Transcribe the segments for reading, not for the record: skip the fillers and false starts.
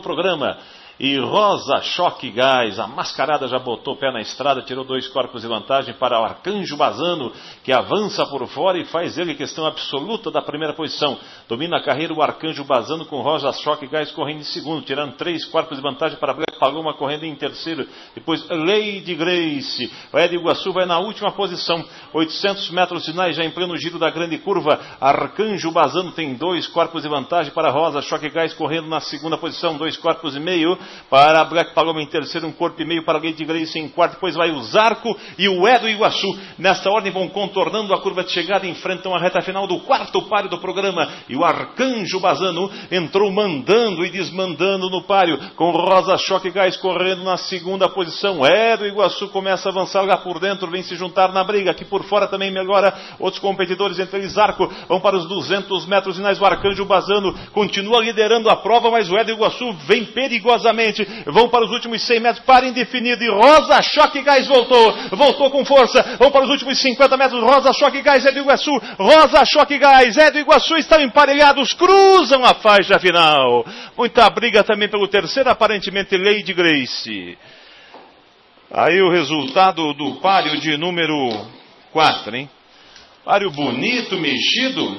programa. E Rosa Choque Gás, a mascarada já botou o pé na estrada, tirou 2 corpos de vantagem para o Arcanjo Bazano, que avança por fora e faz ele questão absoluta da primeira posição. Domina a carreira o Arcanjo Bazano com Rosa Choque Gás correndo em segundo, tirando 3 corpos de vantagem para Black Paloma correndo em terceiro. Depois Lady Grace. O Ed Iguaçu vai na última posição, 800 metros finais já em pleno giro da grande curva. Arcanjo Bazano tem 2 corpos de vantagem para Rosa Choque Gás correndo na segunda posição, 2 corpos e meio. Para Black Paloma em terceiro, 1 corpo e meio para Lady Grace em quarto, depois vai o Zarco e o Edo Iguaçu. Nesta ordem vão contornando a curva de chegada, enfrentam a reta final do quarto páreo do programa. E o Arcanjo Bazano entrou mandando e desmandando no páreo, com Rosa Choque Gás correndo na segunda posição. Edo Iguaçu começa a avançar lá por dentro, vem se juntar na briga. Aqui por fora também melhora outros competidores, entre eles Zarco, vão para os 200 metros finais. O Arcanjo Bazano continua liderando a prova, mas o Edo Iguaçu vem perigosamente. Vão para os últimos 100 metros, para indefinido, e Rosa Choque Gás voltou com força. Vão para os últimos 50 metros, Rosa Choque Gás, Edo Iguaçu, Rosa Choque Gás, Edo Iguaçu estão emparelhados, cruzam a faixa final. Muita briga também pelo terceiro, aparentemente Lady Grace. Aí o resultado do páreo de número 4, hein? Páreo bonito, mexido.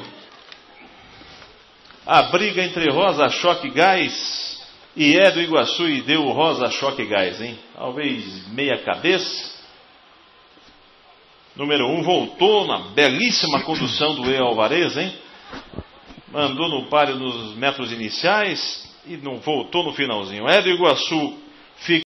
A briga entre Rosa Choque Gás e Edo Iguaçu, e deu o Rosa Choque Gás, hein? Talvez meia cabeça. Número 1 voltou na belíssima condução do E. Alvarez, hein? Mandou no páreo nos metros iniciais e não voltou no finalzinho. Edo Iguaçu fica